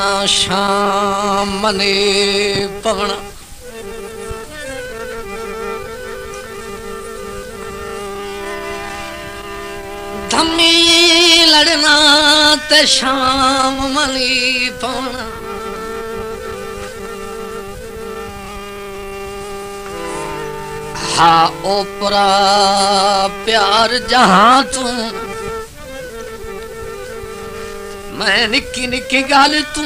शाम मने पवना धमी लड़ना ते शाम मनी पवना हा ओपरा प्यार जहां तू मैं निक्की निक्की गल तू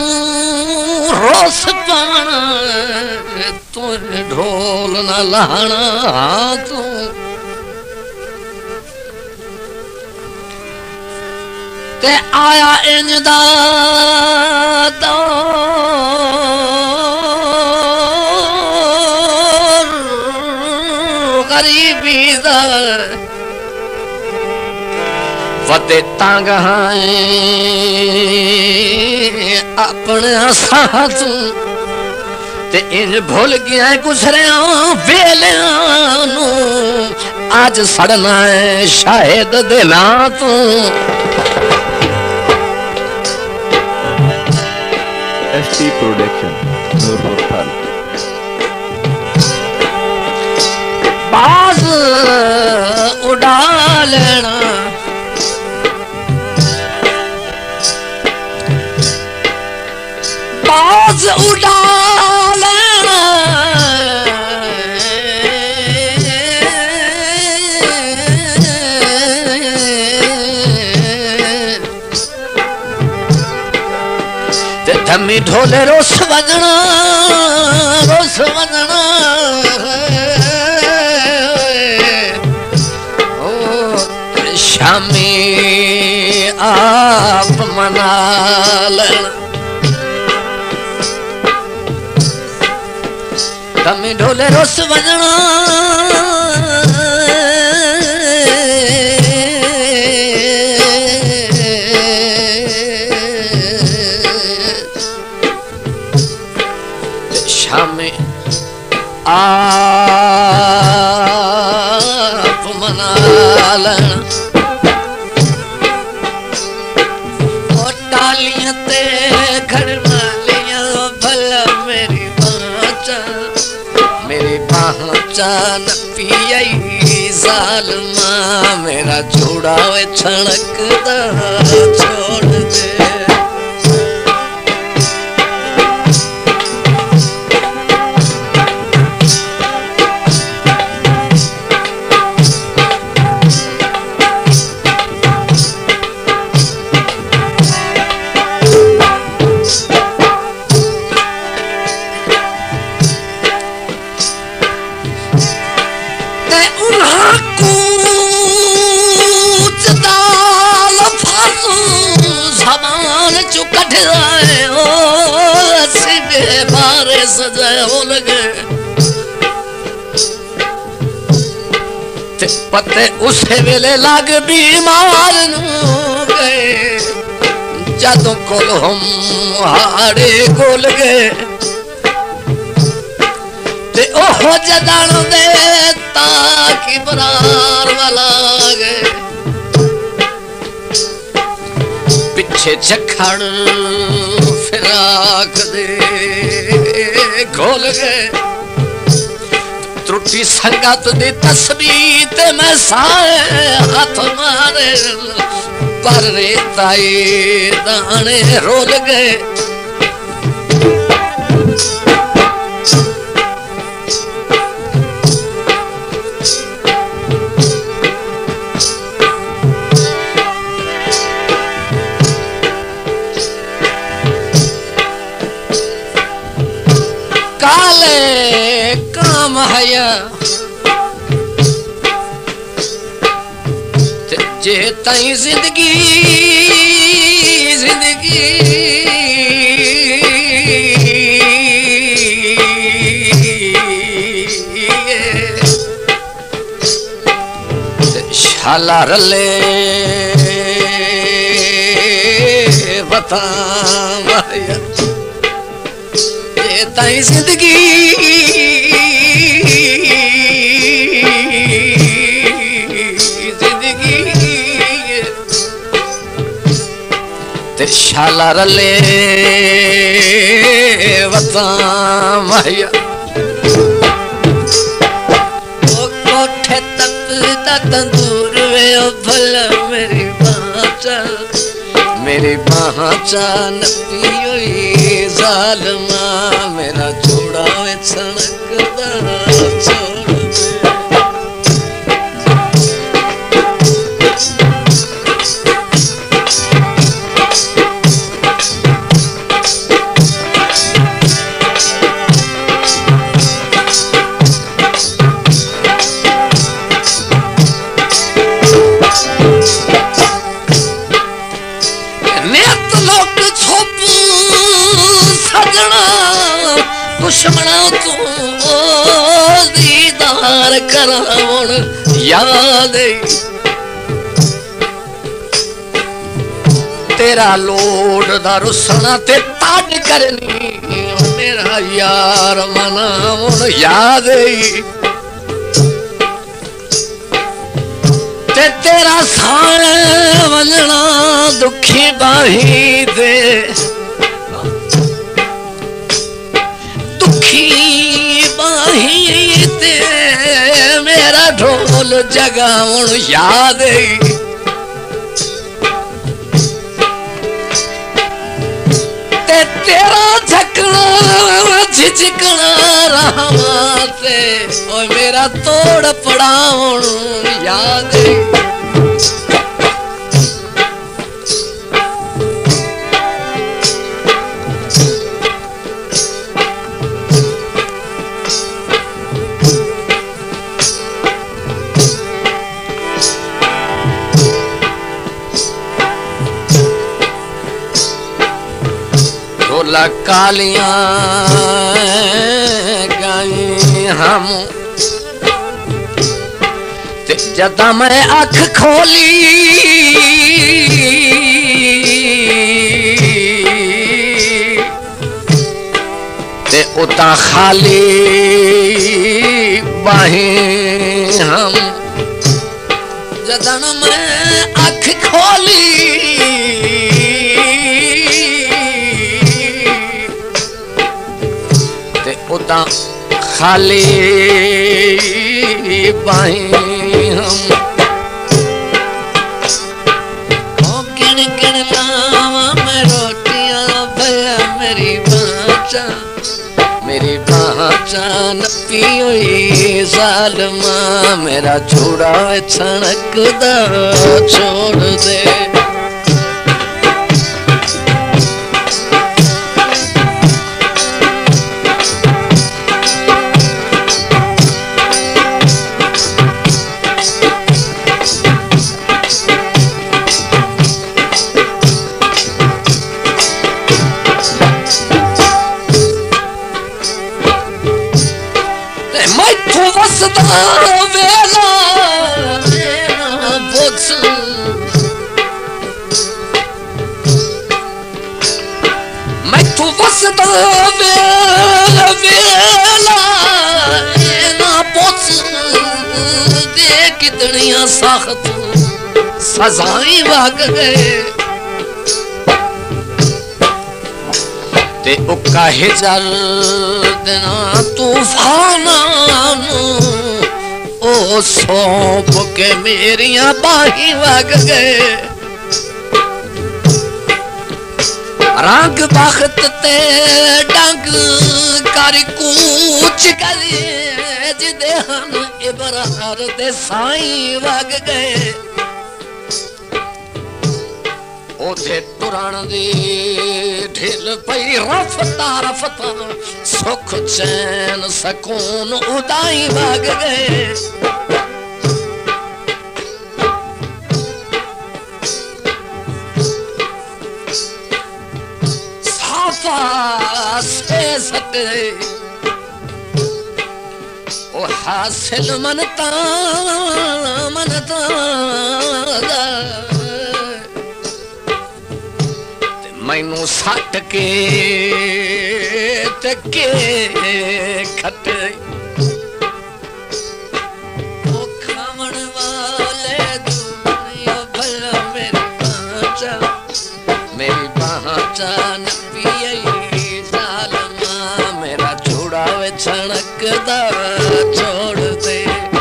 रोस पाना तू ढोल न लाना तू ते आया इंजदा दौर गरीबी दा वते तंग अपने साथू ते इंज भूल गया गुजरिया वेलियां आज सड़ना है शायद दिना तू ST Production नूरपुर थाल बाज उड़ा लेना बाज उड़ा लेना ते धमी ढोले रोस वजना शामी आप मना लेना धमी ढोले रोस वजना शामी आप मना लेना टालियां ते घर मालियां भला मेरी पहचा न पियाई जालमा मेरा जोड़ा वे छणकदा छोड़ दे सजाए हो लगे ते पते उसे वेले लग बीमार नू गए जदों कोल हम हाड़े कोल गए ते ओहो जदान दे ताकि बरार वाला गए पिछे झखड़ फिराक दे खोल गए त्रुटि संगत दी तस्बीह ते मैं साए हाथ मारे पर रेताई दाने रोल गए काले काम हया जे तई जिंदगी शाला रले बता माया ताई जिंदगी ते शाला रले वता माया कोठे तपदा तंदूर वे भला मेरी बाचा नपी हुई जालमा मेरा छोड़ा वे सनकदा छोड़ दुश्मना तू दीदार करावण याद तेरा लोड दा रुसना ते ताड़ करनी मेरा यार मनावण याद ते तेरा साण वजना दुखी बाही दे बाहीते मेरा ढोल जगाउण याद ते तेरा झकना झिझकना रहमाते और मेरा तोड़ पड़ाउण याद कालियां गाई हम ते जदा मैं अख खोली ते उता खाली बाहें हम जदन मैं अख खोली उता खाली बाहें हम गिन गिन लावा मैं रोटियां भया मेरी बाचा नपी हुई जालमा मेरा छोड़ा छणकदा छोड़ दे वेला मैं तू वसदा वेला ना पोच दे कितनियां सख्त सजाएं वग गए ते उका हिजर देना तूफाना ओ सौंप के मेरिया बाही वग गए रंग बख्त ते डंग कर कूच करे जिदे हन इबरार दे साई वग गए ओथे तुरण दी ढिल पई रफ्ता रफ्ता सुख चैन सकून उदाई भाग गए साफा से सटे ओ हासिल मनता मैनू सट के तके खट ओ खावण वाले दुनिया भला मेरी चान पिए जालमा मेरा छोड़ा वे छणकदा छोड़ दे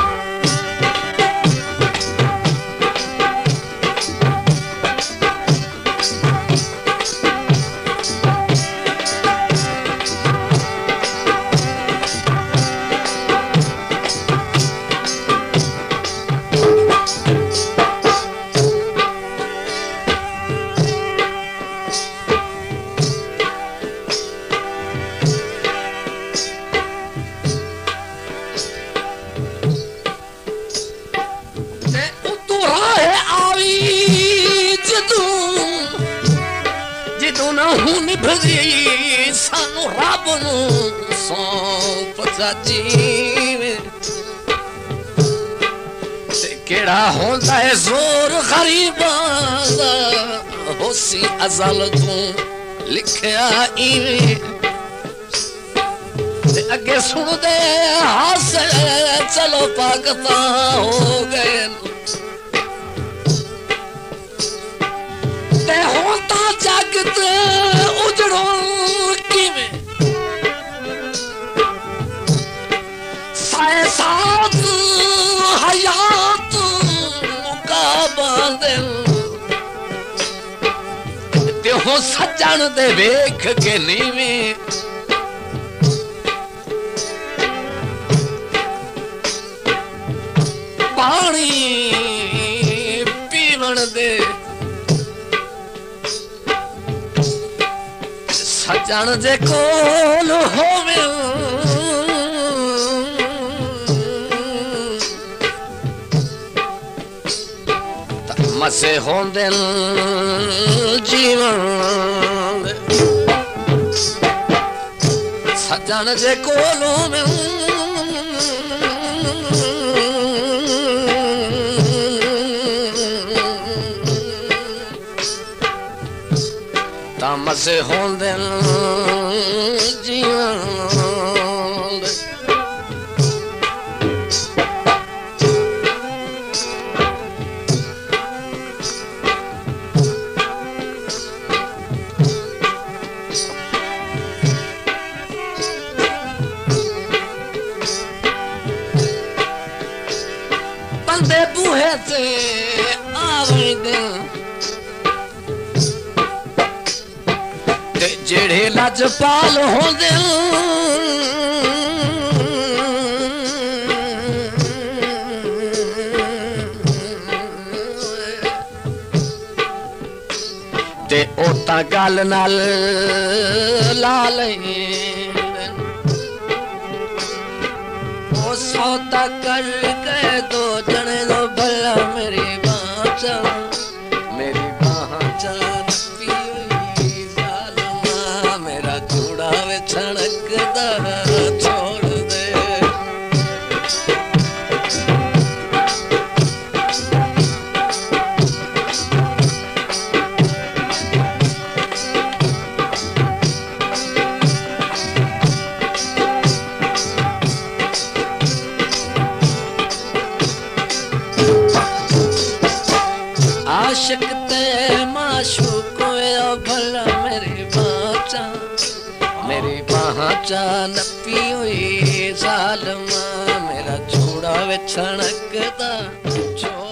भजी सानू रब नू सौंप जीवे ते केड़ा होंदा है जोर गरीबां दा होसी अज़ल तू लिखया इवें ते अगे सुन दे हस चलो पागता हो गए ते होता जगत उजड़ो किवें साथ हयात मुका बांधे ते हो सजन दे वेख के नीवें पानी पीवण दे सजन जे कोल होवे मसे होंदे जीवन सजन जे कोल होवे मसे होंदे जीवन बंदे बूहे ते आवेंदे जेड़े लजपाल होंदे ते ओता गल नाल ला लेंदे ओ सौदा कर के दो जने दो भला मेरी बाचा छणकदा छोड़ दे आशिक ते माशूक भला मेरी बाचा मेरी पहचान पियोई जालमा मेरा छोड़ा वे छणकदा